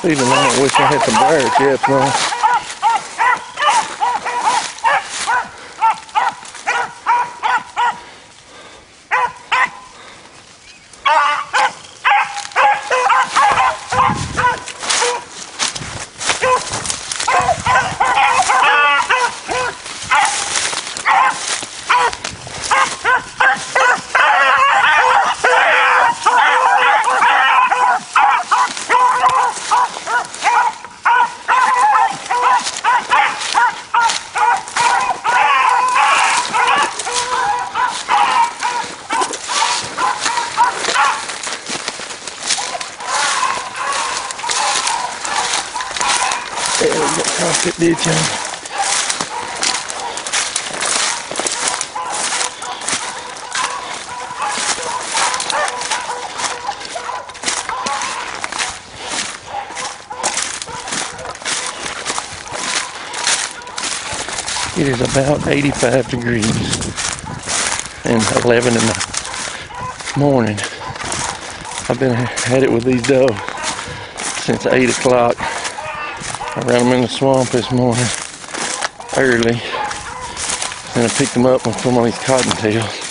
feeling I wish I had some bear traps on. There we go, across that ditch, y'all. It is about 85 degrees and 11 in the morning. I've been at it with these doves since 8 o'clock. I ran them in the swamp this morning early, and I picked them up and put them on these cottontails.